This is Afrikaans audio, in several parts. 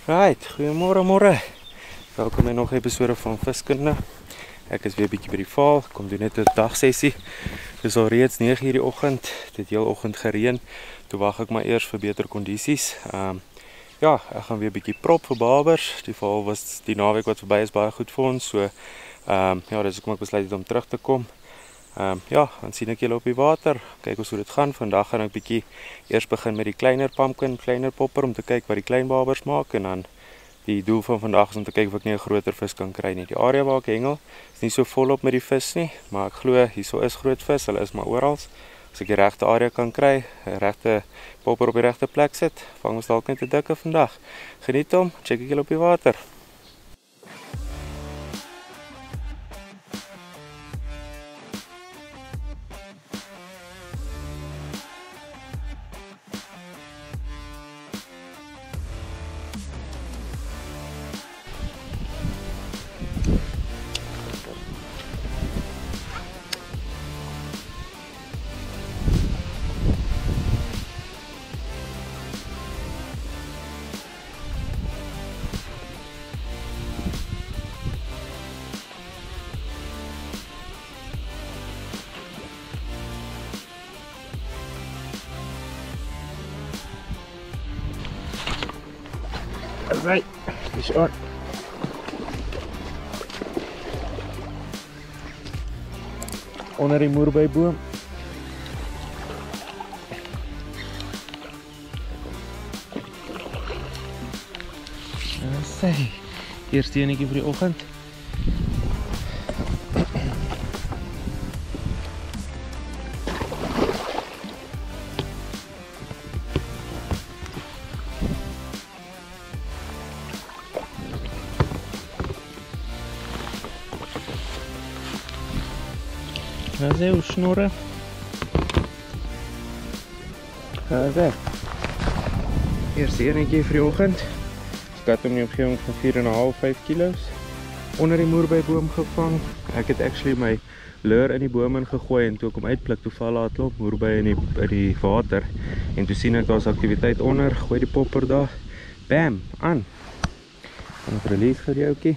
Right, goeiemôre. Welkom by nog 'n episode van Viskunde. Ek is weer bietjie by die val, kom doen net 'n dagsessie. Dis al reeds 9:00 die oggend, dit heel oggend gereën. Toe wag ek maar eers vir beter kondisies. Ja, ek gaan weer bietjie prop vir babers. Die val was die naweek wat verby is baie goed vir ons, so ja, dis hoekom ek besluit het om terug te kom. Ja, dan sien ek julle op die water. Kyk ons hoe dit gaan. Vandag gaan ek bietjie eers begin met die kleiner pumpkin, kleiner popper om te kyk wat die klein babers maak en dan die doel van vandag is om te kyk of ek nie 'n groter vis kan kry nie. Die area waar ek hengel is nie so volop met die vis nie, maar ek glo hierso is groot vis. Hulle is maar oral. As ek die regte area kan kry, 'n regte popper op die regte plek sit, vang ons dalk net 'n dikke vandag. Geniet hom. Check ek julle op die water. Alright, fish on. Onder die moerbeiboom. Sê, eerste enetjie vir die oggend. Daar is snorren. Daar. Eerste enetjie vir die oggend. Skat om die omgewing van 4,5-5 kilos. Onder die moerbeiboom gevang. Ek het actually my lure in die boom ingegooi en toe ek hom uitpluk, toe val daar 'n klomp moerbei in die water. En toe sien ek daar's aktiwiteit onder, gooi die popper daar. Bam, aan. En release vir die ouetjie.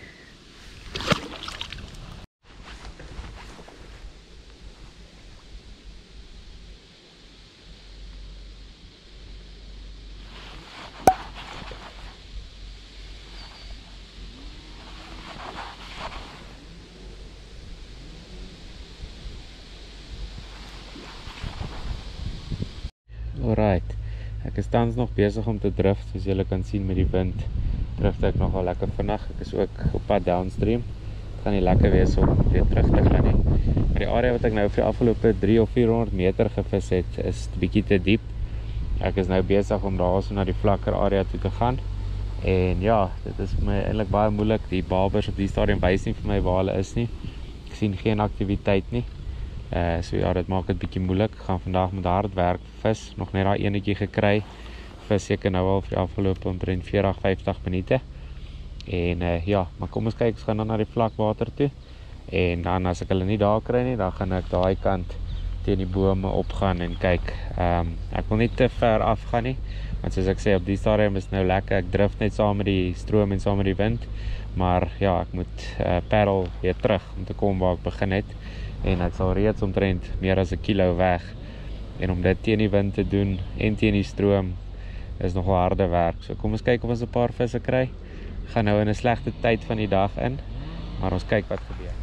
Alright, ek is tans nog besig om te drift, soos julle kan sien met die wind drift ek nogal lekker vinnig. Ek is ook op pad downstream. Het gaan nie lekker wees om weer terug te gaan nie. Maar die area wat ek nou vir die afgelope 300 of 400 meter gevis het, is bietjie te diep. Ek is nou besig om daar so na die vlakker area toe te gaan. En ja, dit is vir my eintlik baie moeilik. Die babers op die stadium wys nie vir my waar hulle is nie. Ek sien geen aktiwiteit nie. So ja, dit maak dit bietjie moeilik. Ek gaan vandag met hard werk vis, nog net daai enetjie gekry. Vis seker nou al vir die afgelope omtrent 40-50 minute. En ja, maar kom ons kyk, ons gaan dan na die vlakwater toe. En dan as ek hulle nie daar kry nie, dan gaan ek daai kant teen die bome opgaan en kyk. Ek wil nie te ver afgaan nie, want soos ek sê, op die stadium is nou lekker. Ek drift net saam met die stroom en saam met die wind. Maar ja, ek moet paddle weer terug om te kom waar ek begin het. En ek sal reeds omtrent meer as 1 kilo weg. En om dit teen die wind te doen en teen die stroom is nogal harde werk. So kom ons kyk of ons 'n paar visse kry. Ek gaan nou in 'n slegte tyd van die dag in, maar ons kyk wat gebeur.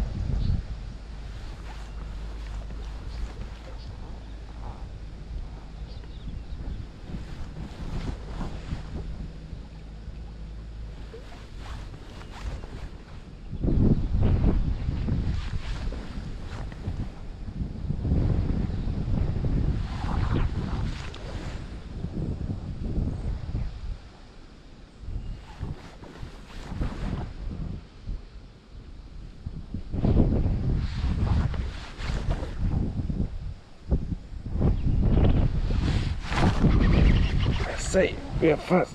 Sê, weer vast.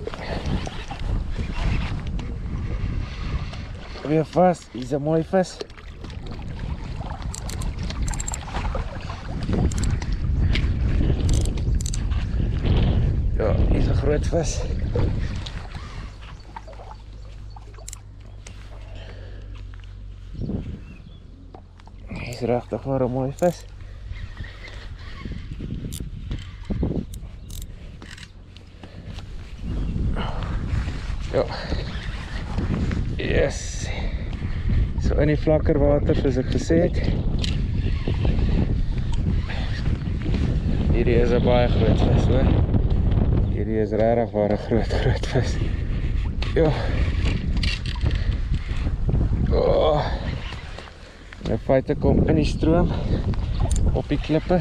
Weer vast, hier is 'n mooi vis. Ja, hier is 'n groot vis. Dis regtig waar 'n mooi vis. Ja. Yes. So in die vlakker water soos ek gesê het. Hierdie is 'n baie groot vis, hoor. Hierdie is regtig waar 'n groot vis. Ja. Oh. Nou feite kom in die stroom op die klippe.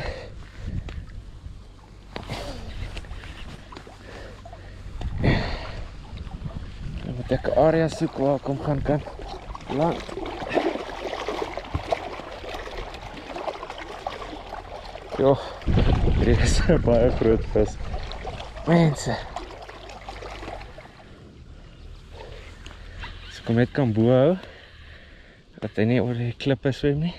Nou moet ek 'n area soek waar ek hom kan land. Jo, hier is 'n baie groot vis. Mense. As ek hom net kan bo hou, dat hy nie oor die klippe swem nie.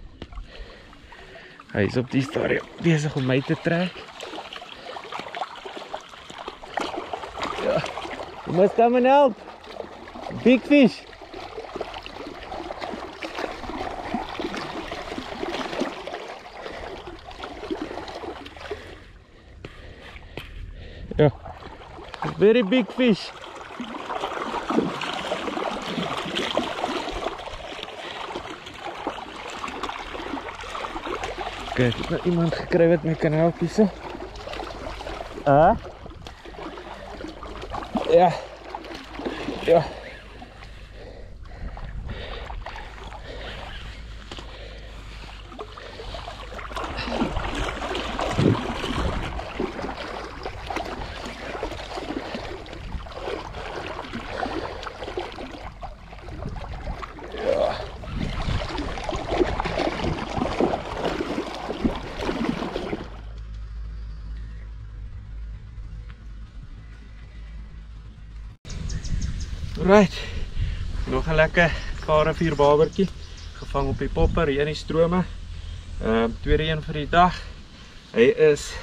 Hy is op die stadium besig om my te trek. Ja, you must come and help. Big fish. Ja, very big fish. Oké, ek het nou iemand gekry wat my kan help hierso. Ja. Ja. Alright, nog 'n lekker Karevuur babertjie, gevang op die popper hier in die strome. Tweede een vir die dag. Hy is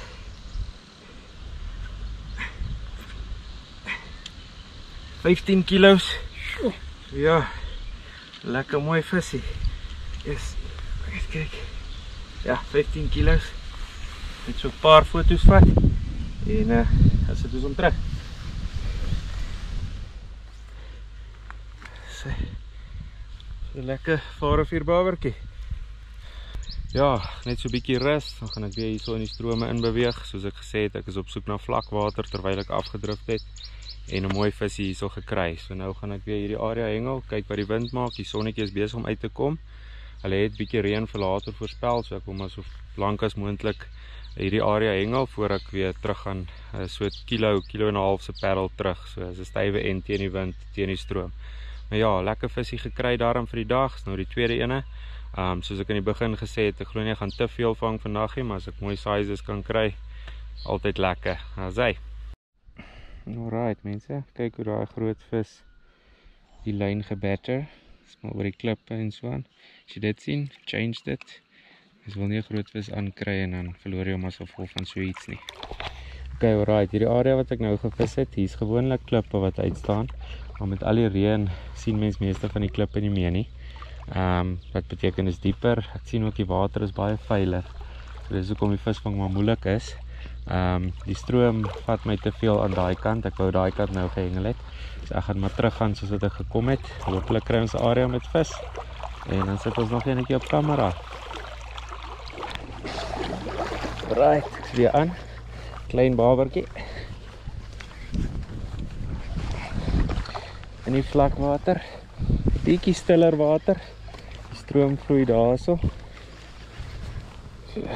$15 kilos. Ja, lekker mooi visie. Yes, kyk. Ja, 15 kilos. Net so 'n paar foto's vat en as dit is om terug. So lekker Karevuur babertjie. Ja, net so 'n bietjie rus, dan gaan ek weer hier so in die strome in beweeg. Soos ek gesê het, ek is op soek na vlak water terwyl ek afgedrift het en 'n mooi visie hierso gekry. So nou gaan ek weer hierdie area hengel, kyk wat die wind maak. Die sonnetjie is besig om uit te kom. Hulle het bietjie reën vir later voorspel, so ek wil maar so lank as moontlik hierdie area hengel voor ek weer terug gaan, so 'n kilo en 'n half se paddel terug. So as 'n stywe end teen die wind, teen die stroom. Maar ja, lekker visie gekry daarom vir die dag. Is nou die tweede ene. Soos ek in die begin gesê het, ek glo nie ek gaan te veel vang vandag nie, maar as ek mooi sizes kan kry, altyd lekker. As hy. Alright mense, kyk hoe daai groot vis die lyn gebatter. Dis maar oor die klippe en so aan. As jy dit sien, change dit. Jy wil nie 'n groot vis aankry en dan verloor jy hom as gevolg van so iets nie. Okay, alright, hierdie area wat ek nou gevis het, hier's gewoonlik klippe wat uitstaan. Maar met al die reën sien mens meeste van die klippe nie meer nie. Wat beteken is dieper. Ek sien ook die water is baie veilig. So dis hoekom die visvang maar moeilik is. Die stroom vat my te veel aan daai kant. Ek wou daai kant nou gehengel het. So ek gaan maar terug gaan soos wat ek gekom het. Hopelijk kry ons 'n area met vis. En dan sit ons nog eenetjie op kamera. Right, ek's weer aan. Klein babertjie. In die vlak water. Bietjie stiller water. Die stroom vloei daarso. So.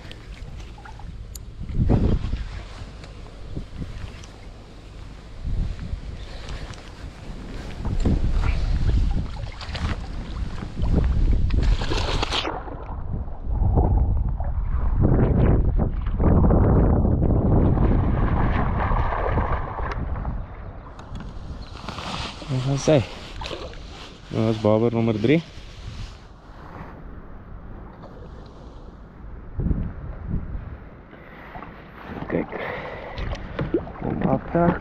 Wat sê? Nou is baber nommer 3. Kijk. Kom aftak.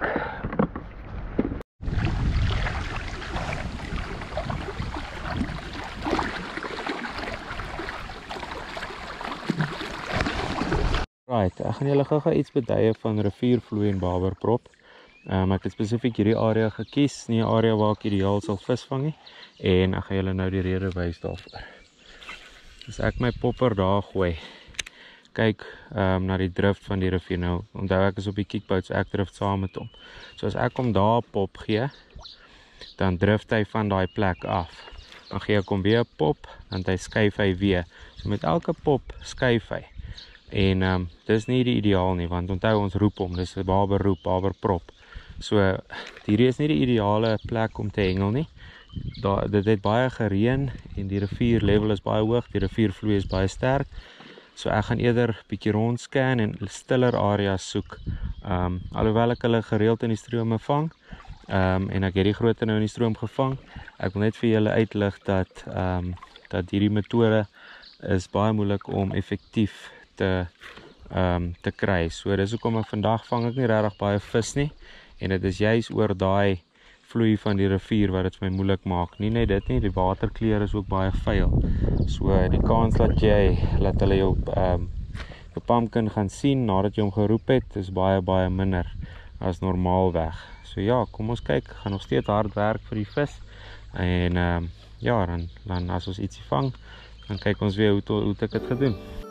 Right, ek gaan julle gou iets beduie van riviervloei en Barberprop. Ek het spesifiek hierdie area gekies, nie 'n area waar ek ideaal sal visvang nie, en ek gaan julle nou die rede wys daarvoor. As ek my popper daar gooi, kyk na die drift van die rivier nou. Onthou ek is op die kickboat, so ek drift saam met hom. So as ek hom daar pop gee, dan drift hy van daai plek af. Dan gee ek hom weer 'n pop, dan skuif hy weer. So met elke pop skuif hy. En dis nie die ideaal nie, want onthou ons roep hom, dis 'n barberroep, barberprop. So hierdie is nie die ideale plek om te hengel nie. Dit het baie gereën en die rivierlevel is baie hoog, die riviervloei is baie sterk. So ek gaan eerder bietjie rondscan en stiller areas soek. Alhoewel ek hulle gereeld in die strome vang, en ek het die grootte nou in die stroom gevang. Ek wil net vir julle uitlig dat hierdie metode is baie moeilik om effektief te kry. So dis hoekom ek vandag vang ek nie regtig baie vis nie, en dit is juis oor daai vloei van die rivier wat dit vir my moeilik maak. Nie net dit nie, die waterkleur is ook baie vuil. So die kans dat hulle jou pumpkin gaan sien nadat jy hom geroep het, is baie minder as normaalweg. So ja, kom ons kyk, gaan nog steeds hard werk vir die vis. En ja, dan as ons ietsie vang, dan kyk ons weer hoe ek dit gedoen.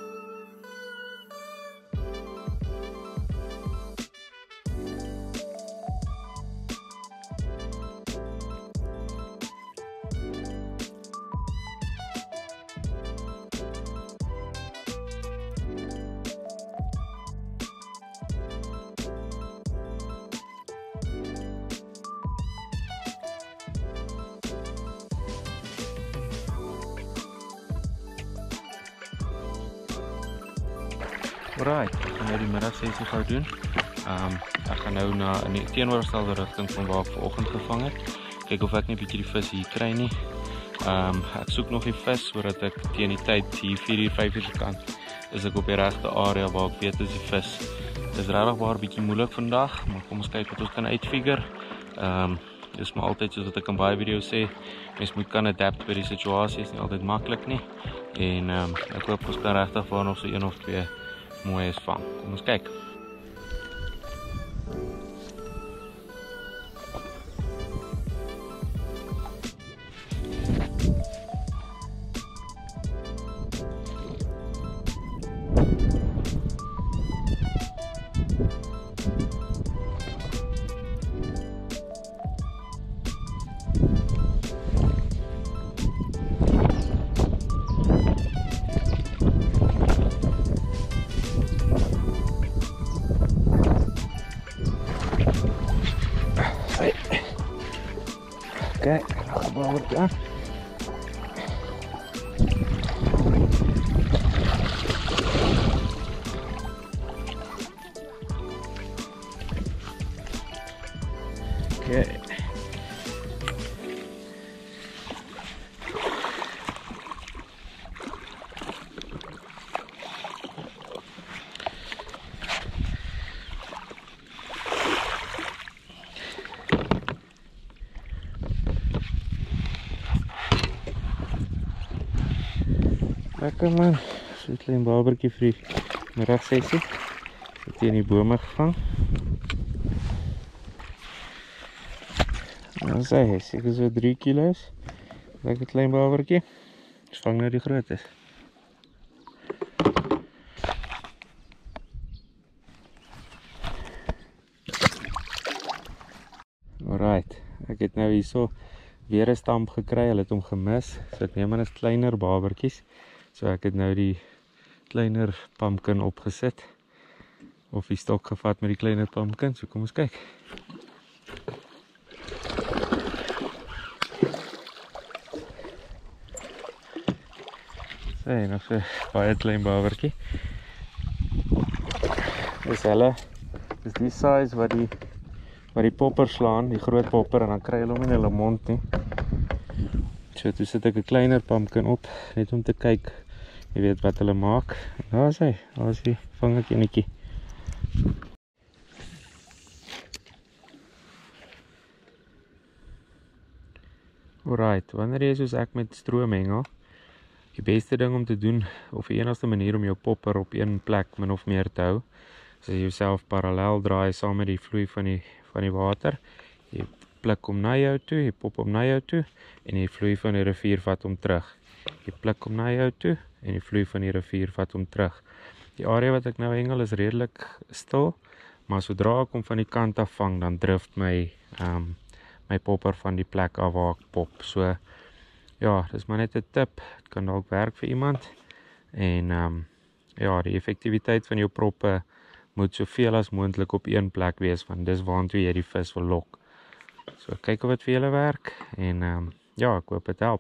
Alright, ek gaan nou die middagsessie gou doen. Ek gaan nou in die teenoorgestelde rigting van waar ek vanoggend gevang het. Kyk of ek net bietjie die vis hier kry nie. Ek soek nog die vis sodat ek teen die tyd hier 4:00, 5:00 se kant is ek op die regte area waar ek weet is die vis. Dit is regtig baie bietjie moeilik vandag, maar kom ons kyk wat ons kan uitfigure. Dis maar altyd soos wat ek in baie video's sê, mens moet kan adapt by die situasie, is nie altyd maklik nie. En ek hoop ons kan regtig waar nog so 1 of 2 mooi is vang. Kom ons kyk. Oké, dan gaan we weer aan. Oké. Lekker man, so 'n klein barbertjie vir die middagsessie. Het hier in die bome gevang. Nou sê hy, seker so 3 kilo's. Lekker klein barbertjie. Ons vang nou die grootes. Alright, ek het nou hierso weer 'n stamp gekry, hulle het hom gemis. So ek neem aan is kleiner barbertjies. So ek het nou die kleiner pumpkin opgesit, of die stok gevat met die kleiner pumpkin, so kom ons kyk. Sê, nog so baie klein barbertjie. Dis hulle, dis die size wat die popper slaan, die groot popper, en dan kry hulle hom in hulle mond nie. So toe sit ek 'n kleiner pumpkin op, net om te kyk, jy weet wat hulle maak. Daar is hy, daar is die vangertjie. Alright, wanneer jy soos ek met stroom hengel, Die beste ding om te doen, of die enigste manier om jou popper op een plek min of meer te hou, is jy jouself parallel draai saam met die vloei van die water. Jy plik hom na jou toe, jy pop hom na jou toe, en die vloei van die rivier vat hom terug. Jy plik hom na jou toe, en die vloei van die rivier vat hom terug. Die area wat ek nou hengel is redelik stil, maar sodra ek hom van die kant af vang, dan drift my popper van die plek af waar ek pop. So, ja, dis maar net 'n tip, het kan dalk werk vir iemand, en ja, die effektiwiteit van jou proppe moet soveel as moontlik op een plek wees, want dis waartoe jy die vis wil lok. So, kyk of dit vir julle werk, en ja, ek hoop dit help.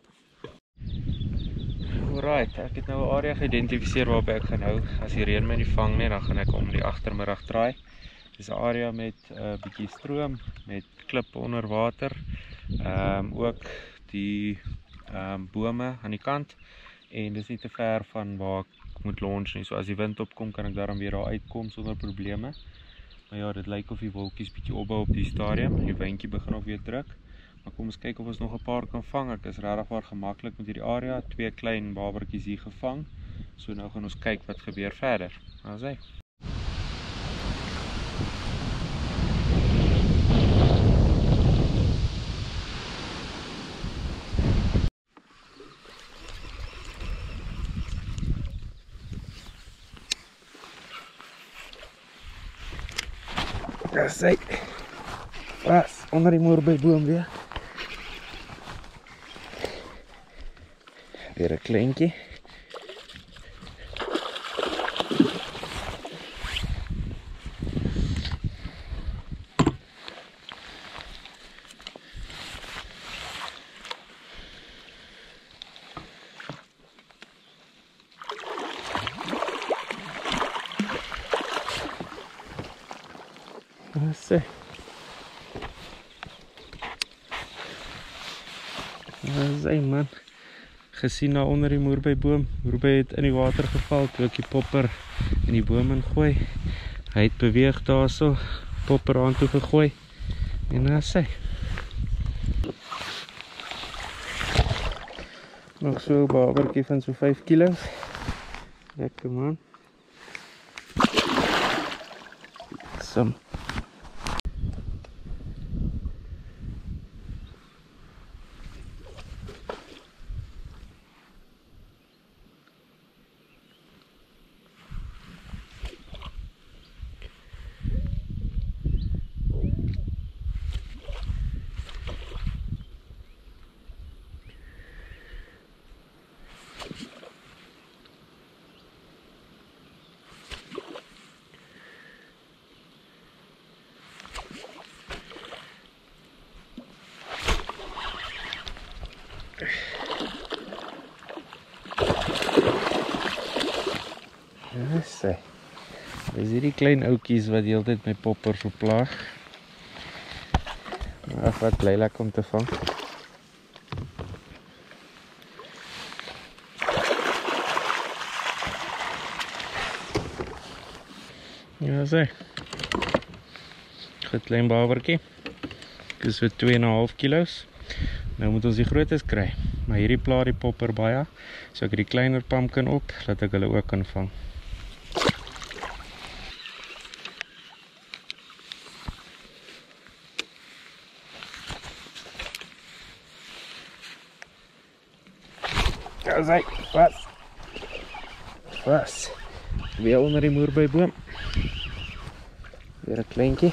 Alright, ek het nou 'n area geïdentifiseer waarop ek gaan hou. As die reën my nie vang nie, dan gaan ek om die agtermiddag draai. Dis 'n area met 'n bietjie stroom, met klippe onder water, ook die bome aan die kant, en dis nie te ver van waar ek moet launch nie. So as die wind opkom, kan ek daarom weer daar uitkom sonder probleme. Maar ja, dit lyk of die wolkies bietjie opbou op die stadium. Die windjie begin ook weer druk. Maar kom ons kyk of ons nog 'n paar kan vang. Ek is regtig waar gemaklik met hierdie area. 2 klein babertjies hier gevang. So nou gaan ons kyk wat gebeur verder. Daar's hy. Daar's hy. Vas, onder die moerbeiboom weer. Weer 'n kleintjie. Sê. Sê man. Gesien daar onder die moerbeiboom. Moerbei het in die water geval toe ek die popper in die boom ingooi. Hy het beweeg daarso, popper aan toe gegooi. En sê. Nog so 'n babertjie van so 5 kilo. Lekker man. Some. Ja, sê. Dis hierdie klein ouetjies wat die hele tyd my popper so plaag. Maar wat bly lekker om te vang. Ja, sê. Goed klein babertjie. Dis so 2,5 kilos. Nou moet ons die grootes kry. Maar hierdie pla die popper baie. So ek het die kleiner pumpkin op, laat ek hulle ook kan vang. Daar is hy, was. Weer onder die moerbeiboom. Weer 'n kleintjie.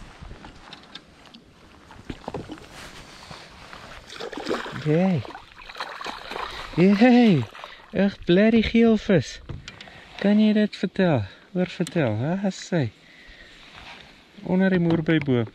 Hey, echt bloody geelvis. Kan jy dit vertel? Hoor vertel, hè, sê. Onder die moerbeiboom.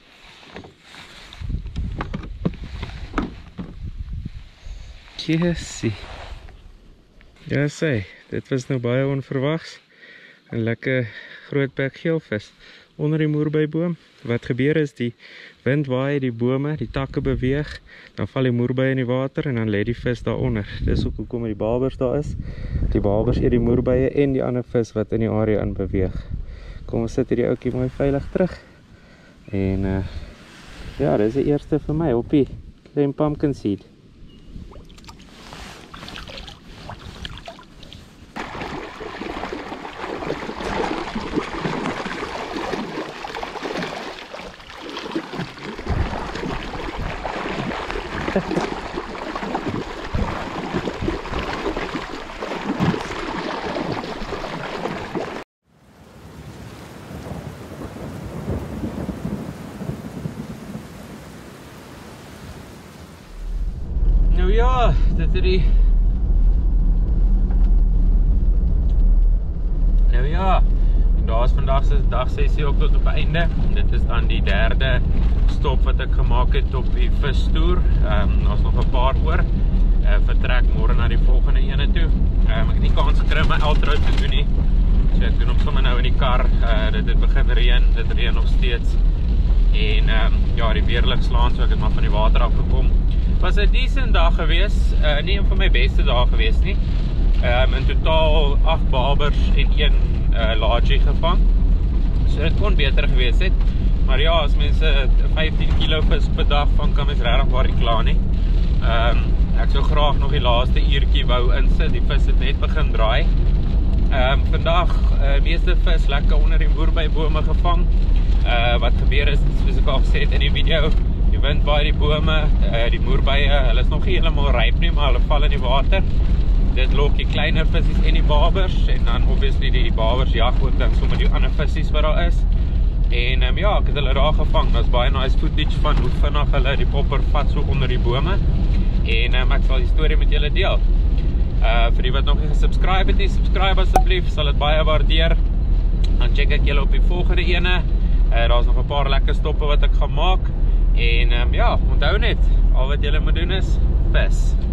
Jessie. Ja, sê, dit was nou baie onverwags. 'n Lekker grootbek geelvis onder die moerbeiboom. Wat gebeur is die wind waai die bome, die takke beweeg, dan val die moerbei in die water en dan lê die vis daaronder. Dis ook hoekom die babers daar is. Die babers eet die moerbeie en die ander vis wat in die area in beweeg. Kom ons sit hierdie ouetjie mooi veilig terug. En ja, dis die eerste vir my op die klein pumpkin seed. battery. Nou ja, en daar is vandag se dagsessie ook tot op einde. Dit is dan die derde stop wat ek gemaak het op die vistoer. Daar's nog 'n paar oor. Vertrek môre na die volgende ene toe. Ek het nie kans gekry om my outro te doen nie. So ek doen hom sommer nou in die kar. Dit het begin reën, dit reën nog steeds. En ja, die weerlig slaan, so ek het maar van die water afgekom. Was 'n decent dag gewees, nie een van my beste dae gewees nie. In totaal 8 babers en 1 laargie gevang. So dit kon beter gewees het. Maar ja, as mense 15 kilo vis per dag vang, kan mens regtig waar nie kla nie. Ek sou graag nog die laaste uurtjie wou insit, die vis het net begin draai. Vandag meeste vis lekker onder die moerbybome gevang. Wat gebeur is, soos ek al gesê het in die video, die wind waai die bome, die moerbye, hulle is nog nie helemaal ryp nie, maar hulle val in die water. Dit lok die kleiner visies en die babers, en dan obviously die babers jag ook dan sommer die ander visies wat daar is. En ja, ek het hulle daar gevang. Dit is baie nice footage van hoe vinnig hulle die popper vat so onder die bome. En ek sal die storie met julle deel. Vir die wat nog nie gesubscribe het nie, subscribe asseblief, sal dit baie waardeer. Dan check ek julle op die volgende ene. Daar is nog 'n paar lekker stoppe wat ek gaan maak. En ja, onthou net, al wat julle moet doen is vis.